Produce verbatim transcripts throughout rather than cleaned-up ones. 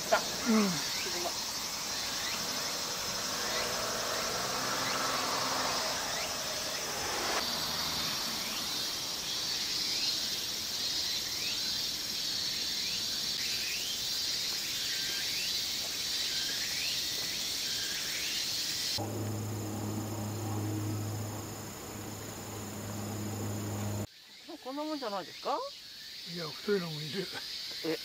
。うん。 こんなもんじゃないですか？ いや、太いのもいる。 え、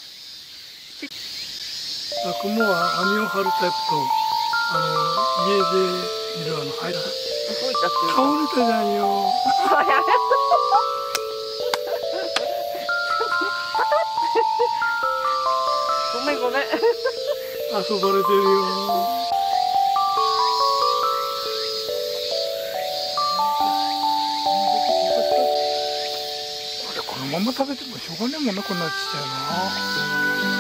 雲は網を張るタイプと、あの家でいるあの入らない。 動いたっていうか。 倒れたじゃんよ。 あ、やめろ。ごめんごめん。 遊ばれてるよ。このまま食べてもしょうがねえもんな、こんなちっちゃいな。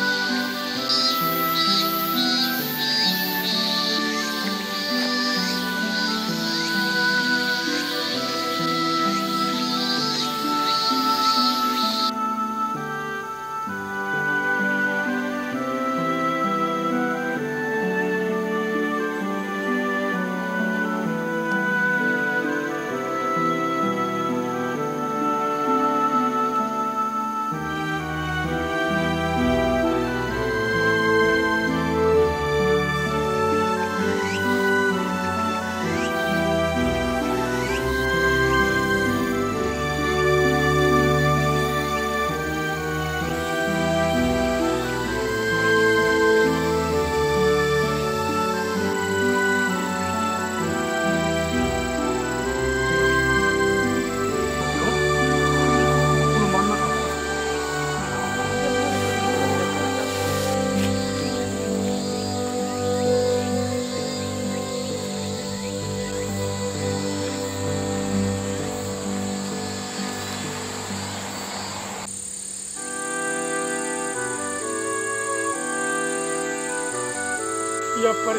やっぱり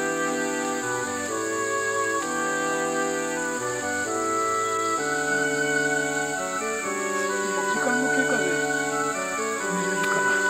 時間の経過で見れるかな。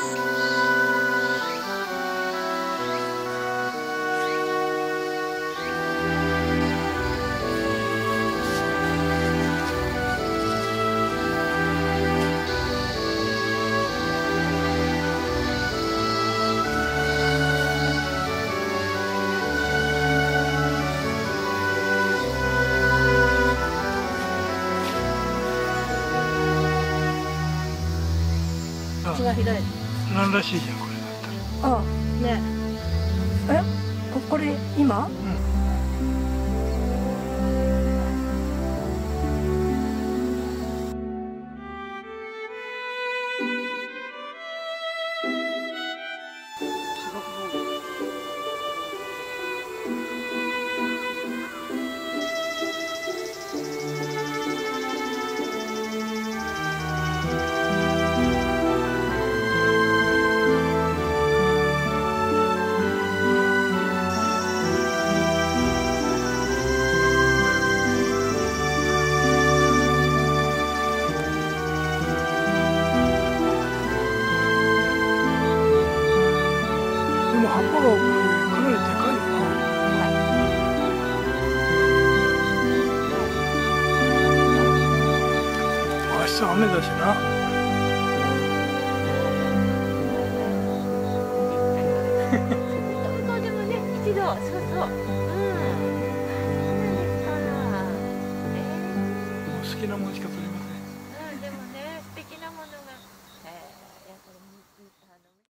口が開いてなんらしいじゃん、これだったら。 あ、ねえ、ここれ今？うん。でも葉っぱがこれかなりでかいよな。明日雨だしな。 でもね、一度、そうそう。